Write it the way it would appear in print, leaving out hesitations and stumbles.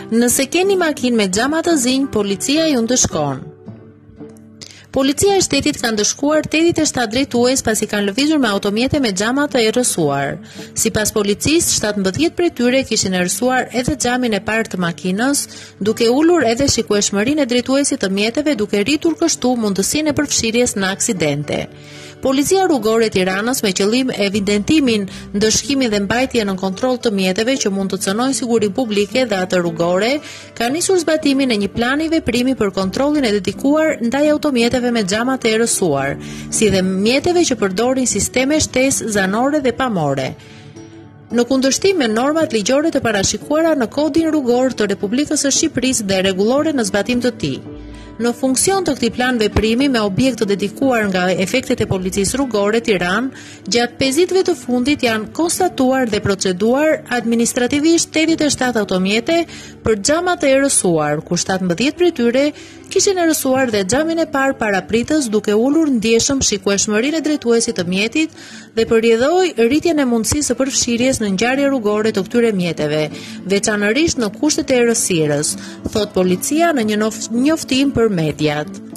Nëse keni makinë me xhama të zinj, policia ju ndëshkon. Policia e shtetit ka ndëshkuar 87 drejtues pasi kanë lëvizur me automjete me xhama të errësuar. Sipas policisë, 17 prej tyre kishin errësuar edhe xhamin e parë të makinës, duke ulur edhe shikueshmërinë e drejtuesit të mjeteve duke rritur kështu mundësinë e përfshirjes në aksidente. Policia rrugore e Tiranës me qëllim evidentimin, ndëshkimin dhe mbajtjen në kontroll të mjeteve që mund të cënojnë sigurinë publike dhe atë rrugore, ka nisur zbatimin e një plani veprimi për kontrollin e dedikuar ndaj automjeteve me xhama të errësuar, si dhe mjeteve që përdorin sisteme shtesë zanore dhe pamore. Në kundërshtim me normat ligjore të parashikuara në Kodin Rrugor të Republikës së Shqipërisë dhe rregullore në zbatim të tij. Në funksion të këtij plan veprimi me objekt të dedikuar nga efektet e policisë rrugore Tiranë, gjatë 5 ditëve të fundit janë konstatuar dhe proceduar administrativisht 87 automjete për xhama të errësuar, ku 17 prej tyre kishin errësuar dhe xhamin e parë parapritës duke ulur ndjeshëm shikueshmërinë e drejtuesit të mjetit dhe përrjedhoi rritjen e mundësisë së përfshirjes në ngjarje rrugore të këtyre mjeteve, veçanërisht në kushtet e errësirës, thot policia në një njoftim për mediat.